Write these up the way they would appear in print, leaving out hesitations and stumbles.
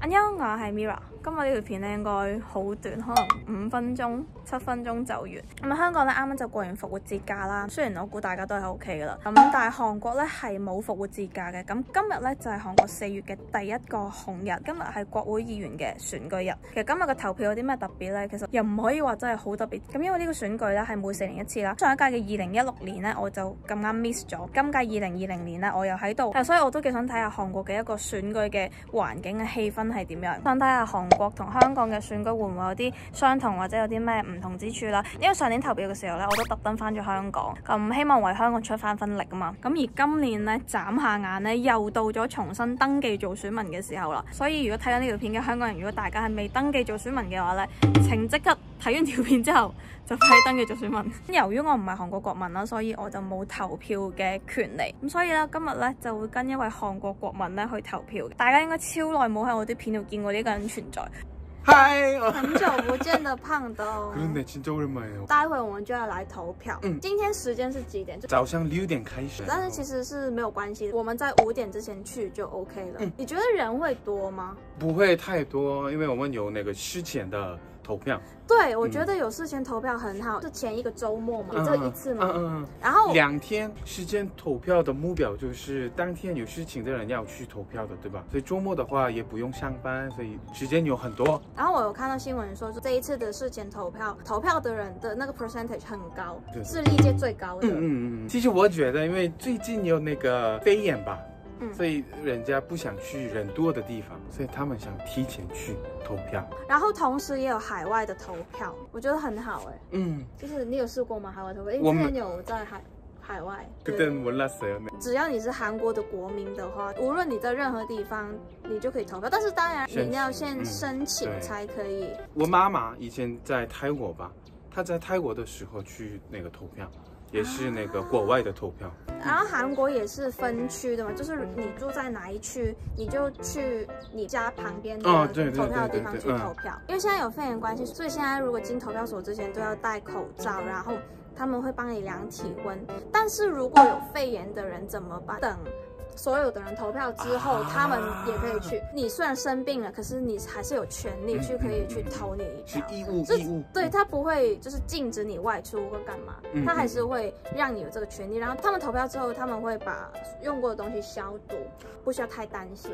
안녕，我係 Mira。今日呢條片咧應該好短，可能5分鐘、7分鐘就完。咁香港咧啱啱就過完復活節假啦，雖然我估大家都係 OK 噶啦。咁但係韓國咧係冇復活節假嘅。咁今日咧就係韓國4月嘅第一個紅日，今日係國會議員嘅選舉日。其實今日嘅投票有啲咩特別咧？其實又唔可以話真係好特別。咁因為呢個選舉咧係每4年一次啦。上一屆嘅2016年咧我就咁啱 miss 咗，今屆2020年咧我又喺度，所以我都幾想睇下韓國嘅一個選舉嘅環境嘅氣氛係點樣，想睇下韓國同香港嘅選舉會唔會有啲相同或者有啲咩唔同之處啦。因為上年投票嘅時候咧，我都特登翻咗香港，咁希望為香港出翻分力啊嘛。咁而今年咧眨下眼咧，又到咗重新登記做選民嘅時候啦。所以如果睇緊呢條片嘅香港人，如果大家係未登記做選民嘅話咧，請即刻睇完條片之後就快啲登記做選民。由於我唔係韓國國民啦，所以我就冇投票嘅權利。咁所以咧今日咧就會跟一位韓國國民咧去投票。大家應該超耐冇喺我啲片度見過呢個人存在。 嗨， 很久不见的胖东。 그런데 진짜 오랜만이에요. 待会我们就要来投票。今天时间是几点？ 早上6点开始。 但是其实是没有关系的，我们在5点之前去就 OK 了。你觉得人会多吗？ 不会太多，因为我们有那个事前的投票。 对，我觉得有事前投票很好，是前一个周末嘛，这一次嘛。然后 2天事前投票的目标就是当天有事情的人要去投票的，对吧？所以周末的话也不用上班，所以时间有很多。 然后我有看到新闻说，这一次的事前投票的人的那个 percentage 很高，是历届最高的。 其实我觉得，因为最近有那个肺炎吧。所以人家不想去人多的地方，所以他们想提前去投票。然后同时也有海外的投票，我觉得很好哎。就是你有试过吗？海外投票？因为之前有在海外。 그땐몰랐어요。 只要你是韩国的国民的话，无论你在任何地方，你就可以投票。但是当然你要先申请才可以。 我妈妈以前在泰国吧，她在泰国的时候去那个投票。也是那个国外的投票， 然后韩国也是分区的嘛，就是你住在哪一区，你就去你家旁边的投票的地方去投票。因为现在有肺炎关系，所以现在如果进投票所之前都要戴口罩，然后他们会帮你量体温。但是如果有肺炎的人怎么办？等所有的人投票之后，他们也可以去。你虽然生病了，可是你还是有权利可以去投你一票。 是义务。 对，他不会就是禁止你外出或干嘛，他还是会让你有这个权利。然后他们投票之后，他们会把用过的东西消毒，不需要太担心。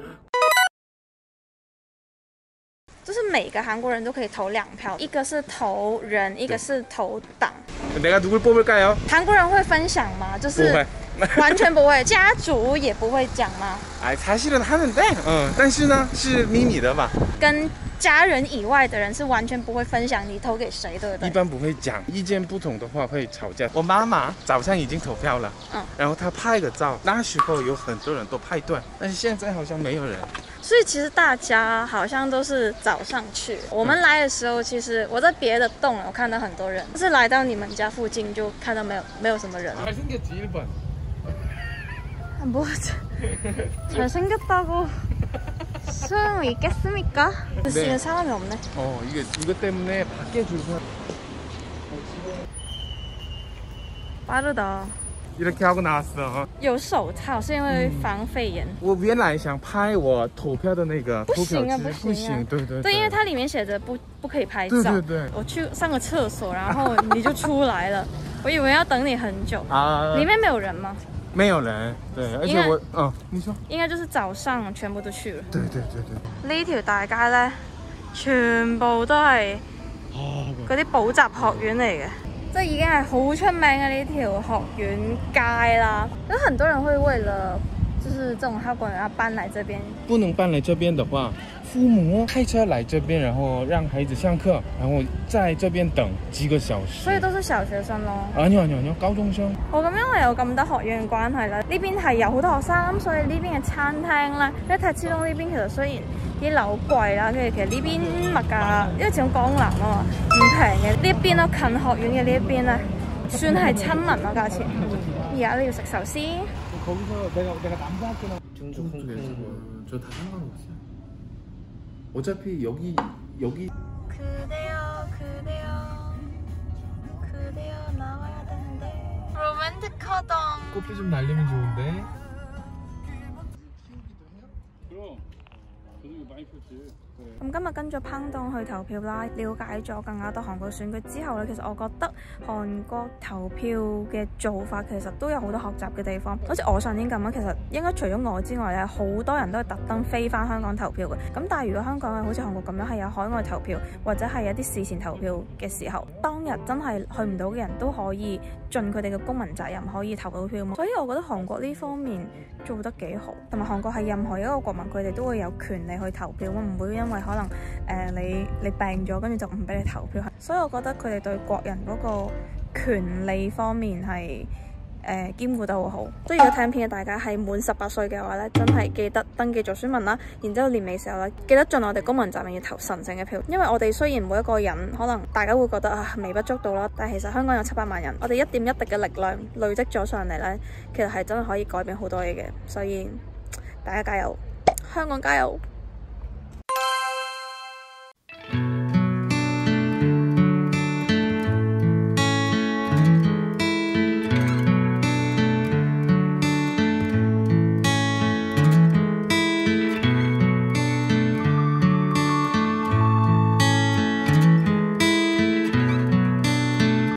就是每个韩国人都可以投2票，一个是投人，一个是投党。 내가 누굴 뽑을까요？ 韩国人会分享吗？就是完全不会，家族也不会讲吗？ 사실은 하는데，但是呢是秘密的吧。 跟家人以外的人是完全不会分享你投给谁，对不对？ 一般不会讲，意见不同的话会吵架。我妈妈早上已经投票了，然后她拍个照，那时候有很多人都排队，但是现在好像没有人。 所以其实大家好像都是早上去。我们来的时候，其实我在别的洞我看到很多人，但是来到你们家附近就看到没有什么人。 잘생겼지 1번. 뭐 잘생겼다고 소용이 있겠습니까? 지금 사람이 없네. 이것 때문에 밖에 줄 서. 빠르다. 이렇게 하고 나왔어. 有手套是因为防肺炎。 我原来想拍我投票的那个， 不行啊， 不行，对， 因为它里面写着不可以拍照。 对。 我去上个厕所，然后你就出来了，我以为要等你很久啊。里面没有人吗？没有人，对，而且你說應該就是早上全部都去了。對。呢條大街咧，全部都係嗰啲補習學院嚟嘅。 這已經係好出名嘅呢條學院街啦，有很多人會為了就是這種校公園要搬來這邊。 不能搬來這邊的話，父母開車來這邊，然後讓孩子上課，然後在這邊等幾個小時。所以都是小學生咯。有高中生。咁因為有咁多學院關係啦，呢邊係有好多學生，所以呢邊嘅餐廳咧，因為泰之東呢邊其實雖然啲樓貴啦，跟住其實呢邊物價，因為始終江南啊嘛，唔平嘅。呢一邊咯，近學院嘅呢一邊咧，算係親民咯價錢。而家你要食壽司。 거기서 내가 남자학교나 저다 상관없어요. 어차피 여기 그대여 나와야 되는데 로맨틱하다. 꽃비 좀 날리면 좋은데. 그럼 咁今日跟咗烹檔去投票啦，了解咗更加多韓國選舉之後咧，其實我覺得韓國投票嘅做法其實都有好多學習嘅地方。好似我上年咁樣，其實應該除咗我之外咧，好多人都係特登飛翻香港投票嘅。咁但係如果香港係好似韓國咁樣係有海外投票或者係有啲事前投票嘅時候，當日真係去唔到嘅人都可以盡佢哋嘅公民責任，可以投到票嘛。所以我覺得韓國呢方面做得幾好，同埋韓國係任何一個國民佢哋都會有權利去投票，唔會因為可能你病咗跟住就唔俾你投票。所以我覺得佢哋對國人嗰個權利方面係兼顧得好好。所以如果睇片嘅大家係滿18歲嘅話咧，真係記得登記做選民啦。然之後年尾時候咧，記得盡我哋公民責任要投神聖嘅票。因為我哋雖然每一個人可能大家會覺得微不足道啦，但係其實香港有700萬人，我哋一點一滴嘅力量累積咗上嚟咧，其實係真係可以改變好多嘢嘅。所以大家加油，香港加油！